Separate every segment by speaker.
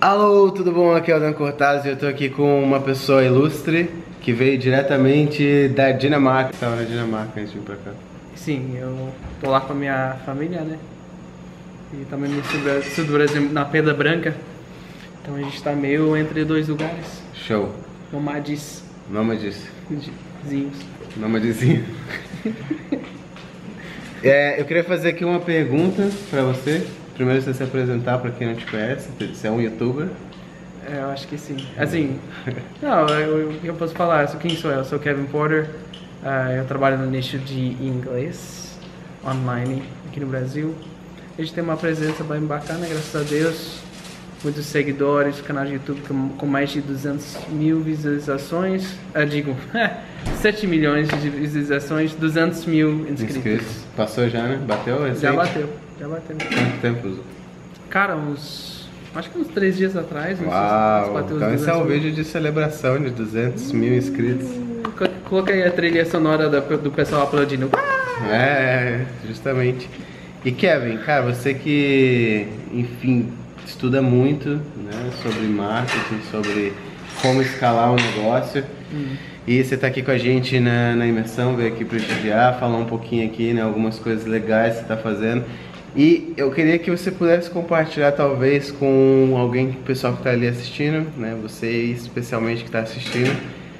Speaker 1: Alô, tudo bom? Aqui é o Dan Cortaz e eu tô aqui com uma pessoa ilustre que veio diretamente da Dinamarca. Estava na Dinamarca antes de vir pra cá.
Speaker 2: Sim, eu tô lá com a minha família, né? E também no sul do Brasil, na Pedra Branca. Então a gente tá meio entre dois lugares.
Speaker 1: Show.
Speaker 2: Nomades.
Speaker 1: Nômades.
Speaker 2: Zinhos.
Speaker 1: Nômadezinho. Eu queria fazer aqui uma pergunta pra você. Primeiro você se apresentar pra quem não te conhece. Você é um youtuber?
Speaker 2: Eu acho que sim. Assim, não, eu posso falar. Quem sou eu? Eu sou Kevin Porter. Eu trabalho no nicho de inglês online aqui no Brasil. A gente tem uma presença bem bacana, graças a Deus. Muitos seguidores, canal de YouTube com mais de 200 mil visualizações. 7 milhões de visualizações, 200 mil inscritos.
Speaker 1: Passou já, né? Bateu recente?
Speaker 2: Já bateu.
Speaker 1: Quanto tempo?
Speaker 2: Cara, acho que uns 3 dias atrás.
Speaker 1: Uau, então esse é um vídeo de celebração de 200 mil inscritos.
Speaker 2: Coloquei a trilha sonora do pessoal aplaudindo.
Speaker 1: Justamente. E Kevin, cara, você que, enfim, estuda muito, né, sobre marketing, sobre como escalar um negócio. E você tá aqui com a gente na imersão, veio aqui prestigiar, falar um pouquinho aqui, né, algumas coisas legais que você tá fazendo. E eu queria que você pudesse compartilhar talvez com alguém, o pessoal que tá ali assistindo, né, você especialmente que está assistindo,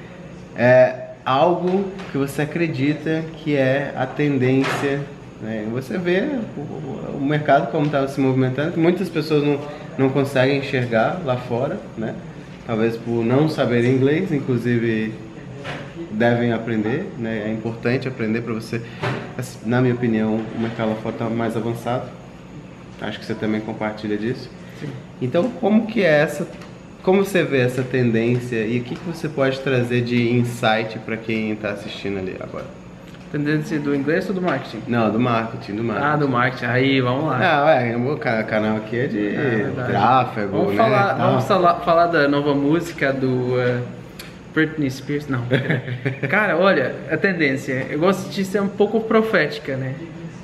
Speaker 1: algo que você acredita que é a tendência, né? Você vê o mercado como está se movimentando, que muitas pessoas não conseguem enxergar lá fora, né? Talvez por não saber inglês, inclusive devem aprender, né? É importante aprender para você, na minha opinião, o mercado lá fora está mais avançado. Acho que você também compartilha disso.
Speaker 2: Sim.
Speaker 1: Então, como você vê essa tendência e o que você pode trazer de insight para quem está assistindo ali agora?
Speaker 2: Tendência do inglês ou do marketing?
Speaker 1: Não, do marketing.
Speaker 2: Do marketing. Aí, vamos lá.
Speaker 1: O canal aqui é de tráfego,
Speaker 2: vamos
Speaker 1: né?
Speaker 2: Vamos falar da nova música do Britney Spears, não. Cara, olha, a tendência, eu gosto de ser um pouco profética, né?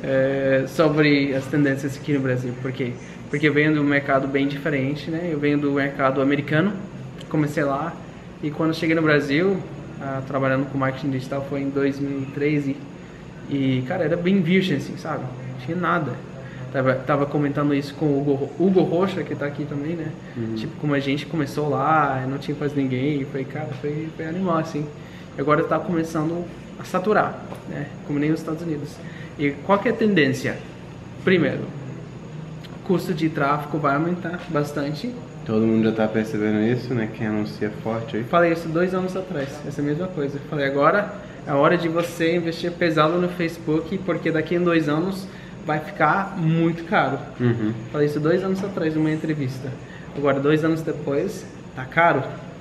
Speaker 2: Sobre as tendências aqui no Brasil. Por quê? Porque eu venho de um mercado bem diferente, né? Eu venho do mercado americano, comecei lá, e quando cheguei no Brasil, trabalhando com marketing digital, foi em 2013, e cara, era bem virgem, assim, sabe? Não tinha nada. Tava comentando isso com o Hugo Rocha, que tá aqui também, né? Tipo, como a gente começou lá, não tinha quase ninguém, foi animal, assim. E agora tá começando a saturar, né? Como nem os Estados Unidos. E qual que é a tendência? Primeiro, o custo de tráfego vai aumentar bastante.
Speaker 1: Todo mundo já tá percebendo isso, né? Quem anuncia forte aí.
Speaker 2: Falei isso 2 anos atrás, essa mesma coisa. Falei, agora é a hora de você investir pesado no Facebook, porque daqui a 2 anos vai ficar muito caro. Falei isso 2 anos atrás numa entrevista. Agora, 2 anos depois, tá caro.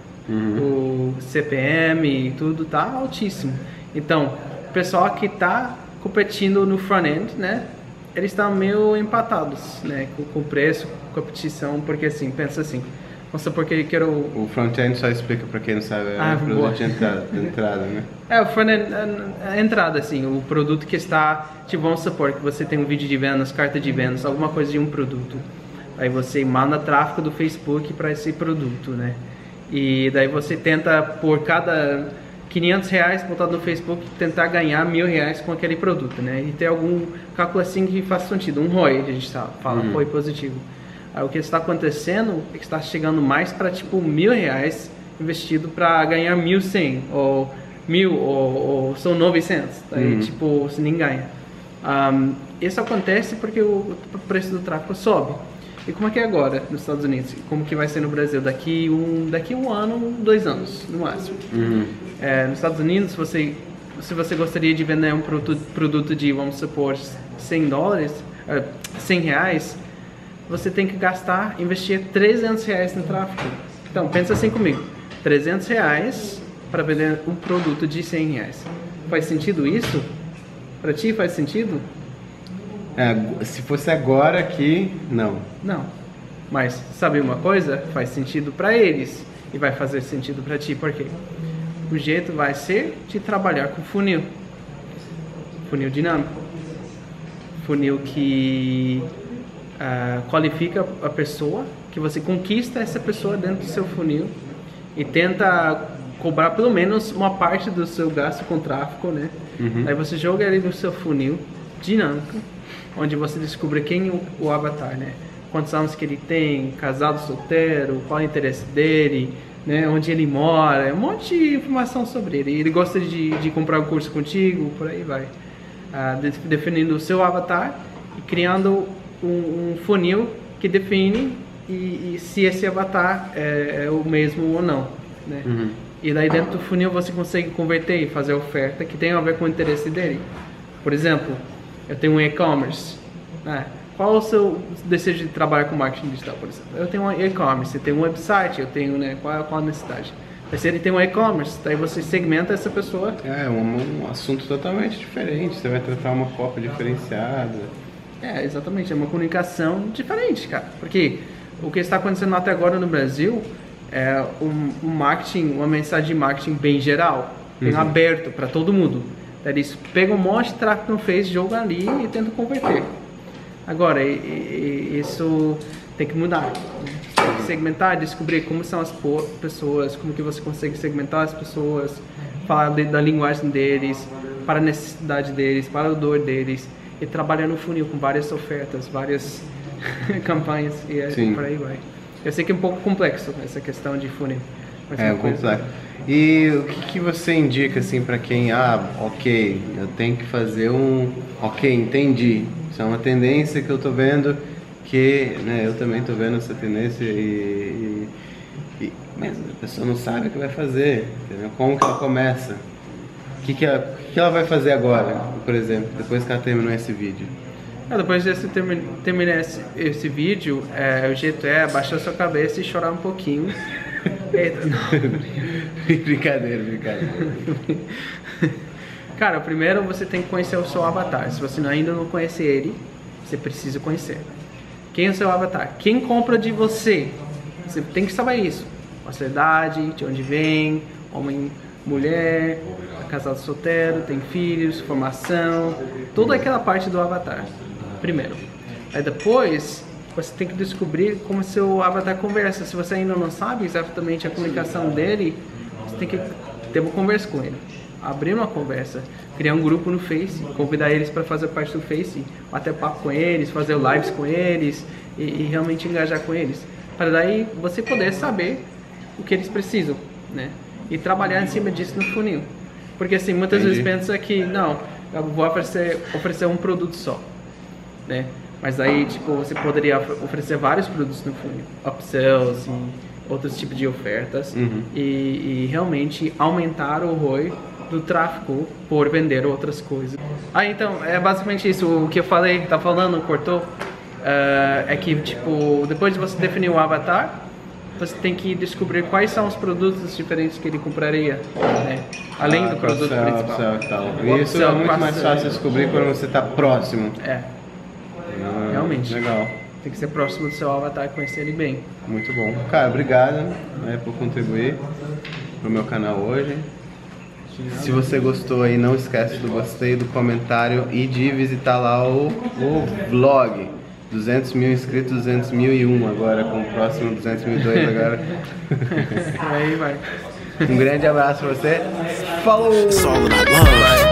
Speaker 2: O CPM e tudo tá altíssimo. Então, o pessoal que tá competindo no front-end, né? Eles estão meio empatados, né? Com o preço, com a competição, porque assim, pensa assim. Vamos supor que eu quero...
Speaker 1: O front-end só explica para quem não sabe, o produto de entrada, né?
Speaker 2: O front-end, a entrada, assim, o produto que está... Tipo, vamos supor que você tem um vídeo de vendas, carta de vendas, alguma coisa de um produto. Aí você manda tráfego do Facebook para esse produto, né? E daí você tenta, por cada R$500 botado no Facebook, tentar ganhar R$1.000 com aquele produto, né? E tem algum cálculo assim que faz sentido, um ROI, a gente fala, ROI positivo. Aí o que está acontecendo é que está chegando mais para tipo R$1.000 investido para ganhar 1.100 ou 1.000 ou são 900, aí tipo você nem ganha. Isso acontece porque o preço do tráfego sobe. E como é que é agora nos Estados Unidos? Como que vai ser no Brasil? Daqui um ano, 2 anos, no máximo. Nos Estados Unidos, se você gostaria de vender um produto de, vamos supor, $100, R$100, você tem que investir R$300 no tráfego. Então, pensa assim comigo. R$300 para vender um produto de R$100. Faz sentido isso? Para ti faz sentido?
Speaker 1: Se fosse agora aqui, não.
Speaker 2: Não. Mas sabe uma coisa? Faz sentido para eles e vai fazer sentido para ti. Por quê? O jeito vai ser de trabalhar com funil. Funil dinâmico. Funil que qualifica a pessoa que você conquista essa pessoa dentro do seu funil e tenta cobrar pelo menos uma parte do seu gasto com tráfego, né? Aí você joga ele no seu funil dinâmico, onde você descobre quem é o avatar, né? Quantos anos que ele tem, casado, solteiro, qual é o interesse dele, né? Onde ele mora, um monte de informação sobre ele. Ele gosta de comprar um curso contigo, por aí vai. Definindo o seu avatar e criando um funil que define e se esse avatar é o mesmo ou não, né? E daí dentro do funil você consegue converter e fazer oferta que tem a ver com o interesse dele. Por exemplo, eu tenho um e-commerce, né? Qual é o seu desejo de trabalhar com marketing digital, por exemplo? Eu tenho um e-commerce, eu tenho um website, eu tenho, né, qual a necessidade? Mas se ele tem um e-commerce, daí você segmenta essa pessoa.
Speaker 1: É um assunto totalmente diferente, você vai tratar uma foco diferenciada.
Speaker 2: Exatamente, é uma comunicação diferente, cara. Porque o que está acontecendo até agora no Brasil é um marketing, uma mensagem de marketing bem geral, bem aberto para todo mundo. Daí eles pegam um monte de tráfego no Face, jogam ali e tentam converter. Agora, isso tem que mudar. Você tem que segmentar, descobrir como são as pessoas, como que você consegue segmentar as pessoas, falar da linguagem deles, para a necessidade deles, para a dor deles, e trabalhar no funil com várias ofertas, várias campanhas e por aí vai. Eu sei que é um pouco complexo essa questão de funil.
Speaker 1: Complexo. E o que você indica assim para quem, ok, eu tenho que fazer entendi. Isso é uma tendência que eu tô vendo, que, né, eu também tô vendo essa tendência mas a pessoa não sabe o que vai fazer, entendeu? Como que ela começa? O que ela vai fazer agora, por exemplo, depois que ela terminou esse vídeo?
Speaker 2: Depois de você terminar esse vídeo, o jeito é abaixar sua cabeça e chorar um pouquinho.
Speaker 1: Brincadeira.
Speaker 2: Cara, primeiro você tem que conhecer o seu avatar. Se você ainda não conhece ele, você precisa conhecer. Quem é o seu avatar? Quem compra de você? Você tem que saber isso. A sua idade, de onde vem, homem, mulher, casado, solteiro, tem filhos, formação, toda aquela parte do avatar. Primeiro. Aí depois você tem que descobrir como seu avatar conversa. Se você ainda não sabe exatamente a comunicação dele, você tem que ter uma conversa com ele. Abrir uma conversa, criar um grupo no Face, convidar eles para fazer parte do Face, bater papo com eles, fazer lives com eles e realmente engajar com eles. Para daí você poder saber o que eles precisam, né? E trabalhar em cima disso no funil. Porque assim, muitas vezes pensa que, não, eu vou oferecer um produto só, né? Mas aí, tipo, você poderia oferecer vários produtos no funil, upsells e outros tipos de ofertas e realmente aumentar o ROI do tráfego por vender outras coisas. Então, é basicamente isso. O que eu falei, tá falando, cortou, é que, tipo, depois de você definir o avatar, você tem que descobrir quais são os produtos diferentes que ele compraria, né? Além do produto principal.
Speaker 1: Isso é muito mais fácil de descobrir quando você está próximo.
Speaker 2: Realmente.
Speaker 1: Legal.
Speaker 2: Tem que ser próximo do seu avatar e conhecer ele bem.
Speaker 1: Muito bom. Cara, obrigado, né, por contribuir pro meu canal hoje. Se você gostou aí, não esquece do gostei, do comentário e de visitar lá o vlog. 200 mil inscritos, 200.001 agora, com o próximo 200.002 agora.
Speaker 2: Aí vai.
Speaker 1: Um grande abraço pra você. Falou!